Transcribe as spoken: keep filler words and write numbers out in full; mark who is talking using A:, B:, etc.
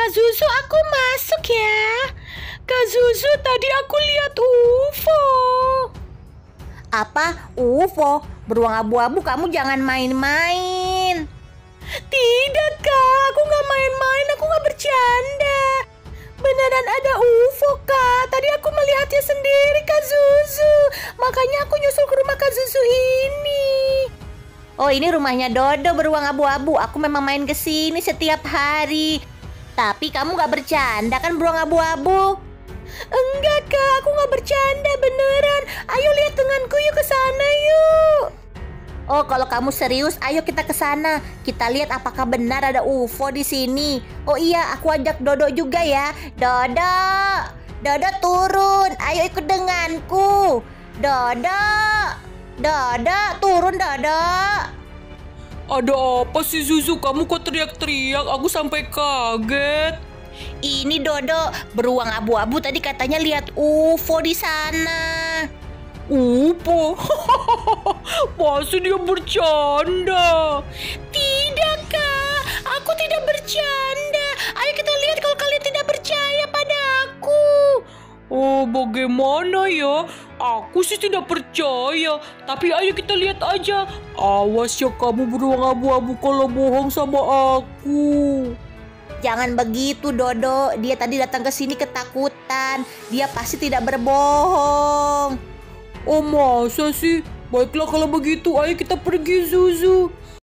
A: Kak Zuzu, aku masuk ya. Kak Zuzu, tadi aku lihat U F O.
B: Apa? U F O? Beruang abu-abu, kamu jangan main-main.
A: Tidak Kak, aku gak main-main, aku gak bercanda. Beneran ada U F O Kak, tadi aku melihatnya sendiri Kak Zuzu. Makanya aku nyusul ke rumah Kak Zuzu ini.
B: Oh, ini rumahnya Dodo beruang abu-abu. Aku memang main ke sini setiap hari. Tapi kamu gak bercanda kan beruang abu-abu?
A: Enggak Kak, aku gak bercanda beneran. Ayo lihat denganku, yuk ke sana yuk.
B: Oh, kalau kamu serius, ayo kita ke sana. Kita lihat apakah benar ada U F O di sini. Oh iya, aku ajak Dodo juga ya. Dodo, Dodo turun. Ayo ikut denganku. Dodo, Dodo turun Dodo.
C: Ada apa sih Zuzu? Kamu kok teriak-teriak? Aku sampai kaget.
B: Ini Dodo, beruang abu-abu tadi katanya lihat U F O di sana.
C: U F O? Pasti dia bercanda.
A: Tidak Kak, aku tidak bercanda. Ayo kita lihat kalau kalian tidak percaya pada aku.
C: Oh, bagaimana ya? Aku sih tidak percaya. Tapi ayo kita lihat aja. Awas ya kamu beruang abu-abu kalau bohong sama aku.
B: Jangan begitu Dodo, dia tadi datang ke sini ketakutan. Dia pasti tidak berbohong.
C: Oh, masa sih? Baiklah kalau begitu, ayo kita pergi Zuzu.